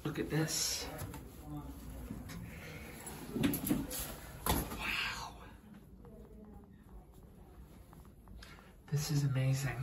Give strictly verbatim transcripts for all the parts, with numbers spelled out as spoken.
Look at this. Wow. This is amazing.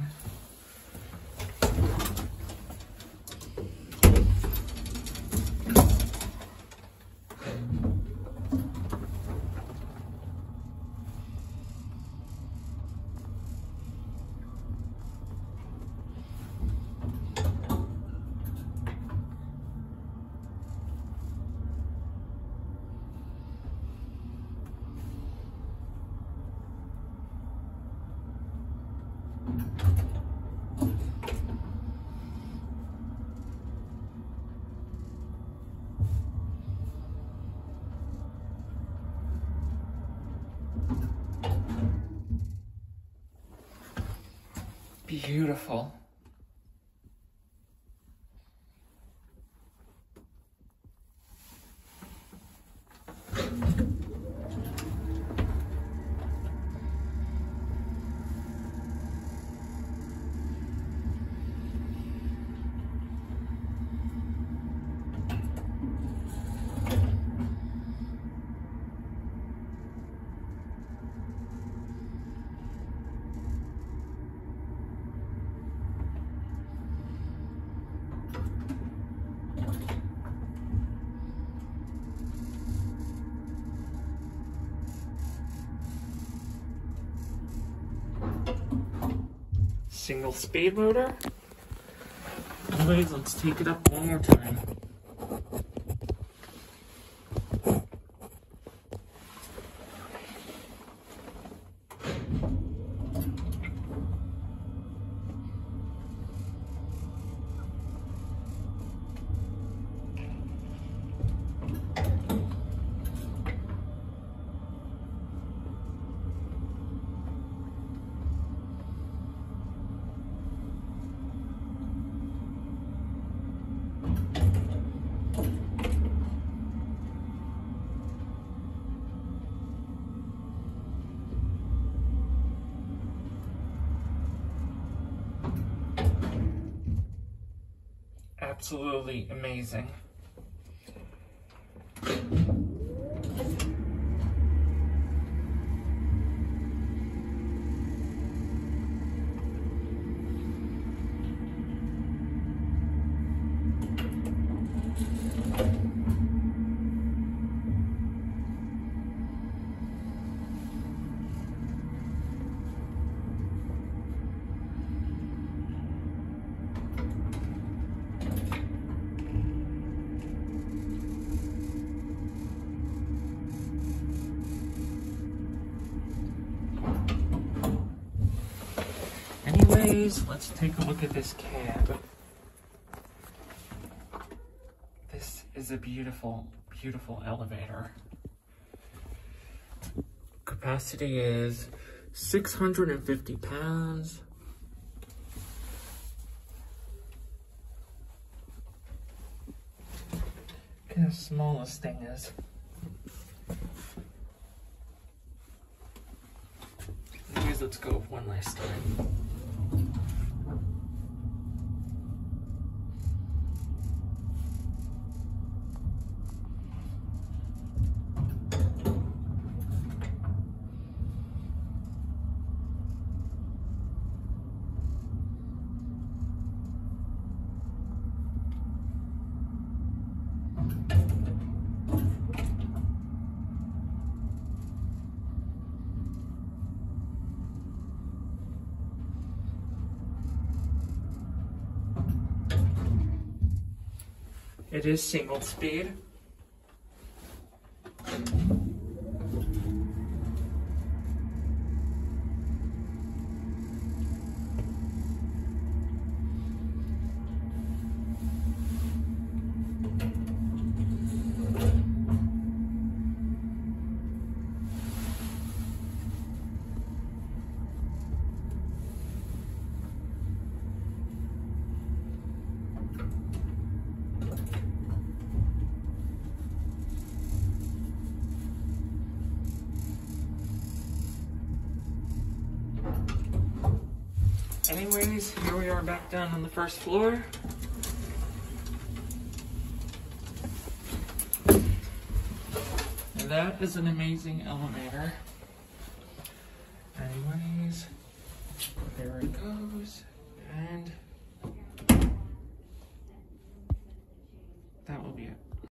Beautiful. Single speed motor. Anyways, let's take it up one more time. Absolutely amazing. Anyways, let's take a look at this cab. This is a beautiful, beautiful elevator. Capacity is six hundred fifty pounds. Look how small this thing is. Anyways, let's go one last time. It is single speed. Anyways, here we are back down on the first floor. that is an amazing elevator. Anyways, there it goes, and that will be it.